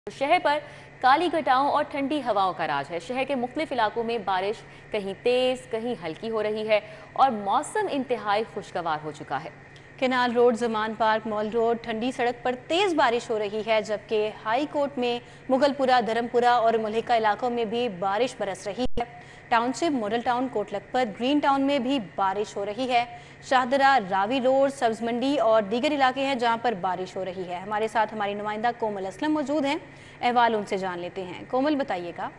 शहर पर काली घटाओं और ठंडी हवाओं का राज है। शहर के मुख्तलिफ इलाकों में बारिश कहीं तेज कहीं हल्की हो रही है और मौसम इंतहाई खुशगवार हो चुका है। Canal road, Zaman park, mall road, Thandi Sadak पर तेज बारिश हो रही है, जबकि हाई कोर्ट में मुगलपुरा, धर्मपुरा और मुल्हिका इलाकों में भी बारिश बरस रही है। Township, model town, Kot Lakhpat, green town में भी बारिश हो रही है। शाहदरा, रावी रोड, सब्ज मंडी और दीगर इलाके हैं जहां पर बारिश हो रही है। हमारे साथ हमारी नुमाइंदा कोमल असलम मौजूद हैं, अहवाल उनसे जान लेते हैं। कोमल, बताइएगा।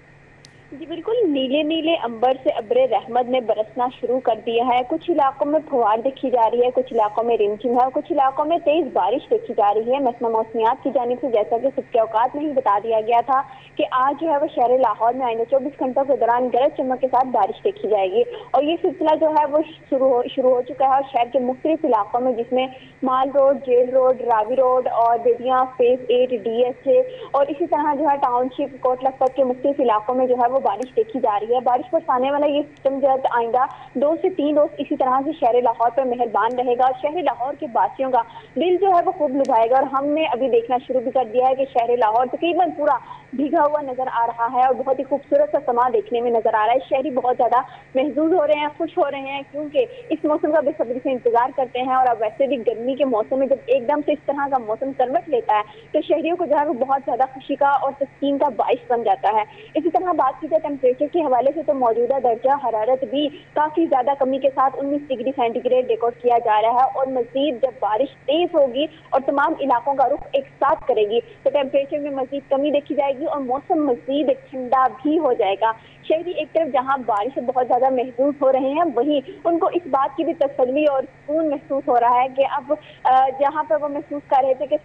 जी बिल्कुल, नीले नीले अंबर से अब्रे रहमत ने बरसना शुरू कर दिया है। कुछ इलाकों में फुहार देखी जा रही है, कुछ इलाकों में रिमझिम है और कुछ इलाकों में तेज बारिश देखी जा रही है। महकमा मौसमियात की जानिब से जैसा कि सुबह औकात में ही बता दिया गया था कि आज जो है वो शहर लाहौर में आइंदा 24 घंटों के दौरान गरज चमक के साथ बारिश देखी जाएगी और ये सिलसिला जो है वो शुरू हो चुका है। और शहर के मुख्तलिफ इलाकों में, जिसमें mall road, jail road, Ravi road और बेदिया फेज 8, DSA और इसी तरह जो है टाउनशिप, कोट लखपत के मुख्तलिफ इलाकों में जो है वो बारिश देखी जा रही है। बारिश बरसाने वाला ये सिस्टम जो है आइंदा 2 से 3 रोज इसी तरह से शहर लाहौर पर मेहरबान रहेगा और शहर लाहौर के वासियों का दिल जो है वो खूब लुभाएगा। और हमने अभी देखना शुरू भी कर दिया है कि शहर लाहौर तकरीबन पूरा भीगा हुआ नजर आ रहा है और बहुत ही खूबसूरत सा समा देखने में नजर आ रहा है। शहरी बहुत ज्यादा महजूज हो रहे हैं, खुश हो रहे हैं, क्योंकि इस मौसम का बेसब्री से इंतजार करते हैं। और अब वैसे भी गर्मी के मौसम में जब एकदम से इस तरह का मौसम करवट लेता है तो शहरियों को जो है वो बहुत ज्यादा खुशी का और तस्कीन का बाइस बन जाता है। इसी तरह बात की जाए टेम्परेचर के हवाले से तो मौजूदा दर्जा हरारत भी काफी ज्यादा कमी के साथ 19 डिग्री सेंटीग्रेड रिकॉर्ड किया जा रहा है। और मजीद जब बारिश तेज होगी और तमाम इलाकों का रुख एक साथ करेगी तो टेम्परेचर में मजीद कमी देखी जाएगी और मौसम मजीद ठंडा भी हो जाएगा। शहरी एक तरफ जहां बारिश से बहुत ज्यादा महसूस हो रहे हैं, वहीं उनको इस बात की भी तसल्ली और सुकून महसूस हो रहा है कि अब जहां पर वो महसूस कर रहे थे कि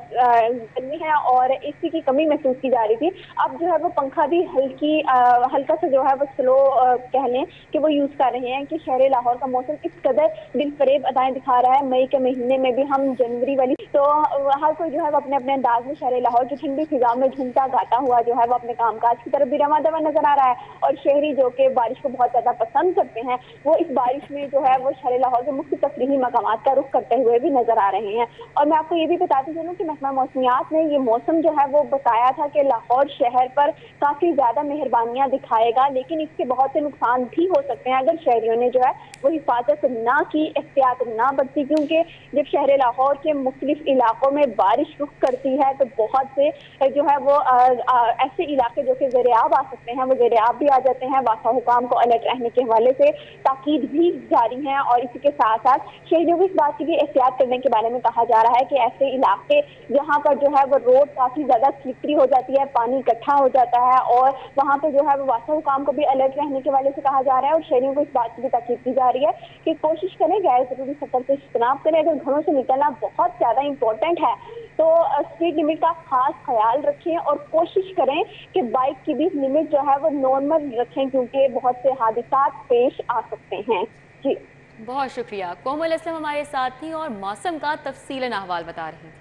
गर्मी है और एसी की कमी महसूस की जा रही थी, अब जो है वो पंखा भी हल्का सा जो है वो स्लो कह लें कि वो यूज कर रहे हैं। कि शहर लाहौर का मौसम इस कदर दिलफरेब अदाएं दिखा रहा है। मई के महीने में भी हम जनवरी वाली तो हर कोई जो है वो अपने अपने अंदाज में शहर लाहौर की ठंडी फिजा में झूमता गाता हुआ जो है वो अपने कामकाज की तरफ भी रवा दवा नजर आ रहा है। और शहरी जो कि बारिश को बहुत ज्यादा पसंद करते हैं, वो इस बारिश में जो है वो शहर लाहौर के मुख्य तफरीही मकामात का रुख करते हुए भी नजर आ रहे हैं। और मैं आपको ये भी बताती चलूं कि महकमा मौसमियात ने ये मौसम जो है वो बताया था कि लाहौर शहर पर काफी ज्यादा मेहरबानियां दिखाएगा, लेकिन इसके बहुत से नुकसान भी हो सकते हैं अगर शहरियों ने जो है वो हिफाजत ना की, एहतियात ना बरती। क्योंकि जब शहर लाहौर के मुख्तलिफ इलाकों में बारिश रुख करती है तो बहुत से जो है वो ऐसे इलाके जो कि ज़ेर-ए-आब आ सकते हैं वो ज़ेर-ए-आब भी आ जाते हैं। वासा हुकाम को अलर्ट रहने के हवाले से ताकीद भी जारी है और इसी के साथ साथ शहरियों को इस बात की भी एहतियात करने के बारे में कहा जा रहा है कि ऐसे इलाके जहाँ पर जो है वो रोड काफी ज्यादा स्लिपरी हो जाती है, पानी इकट्ठा हो जाता है और वहाँ पे जो है वो वासा हुकाम को भी अलर्ट रहने के वाले से कहा जा रहा है। और शहरियों को इस बात की भी ताकीद की जा रही है कि कोशिश करें गैर जरूरी सफर से इज्तनाब करें। अगर घरों से निकलना बहुत ज्यादा इंपॉर्टेंट है तो स्पीड लिमिट का खास ख्याल रखें और कोशिश करें कि बाइक की भी लिमिट जो है वो नॉर्मल रखें, क्योंकि बहुत से हादसात पेश आ सकते हैं। जी बहुत शुक्रिया कोमल असलम हमारे साथ थी और मौसम का तफसीलन अहवाल बता रही थी।